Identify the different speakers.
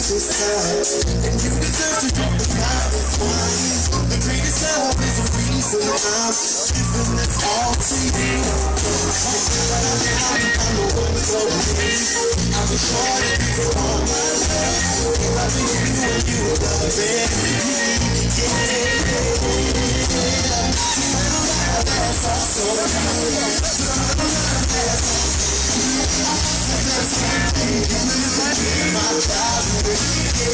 Speaker 1: this time. And you deserve to get the finest wine. The greatest love is a reason I'm giving this all to you. I'm the one so big. I'll be sure to be the one my love. If I see you and you love me, yeah.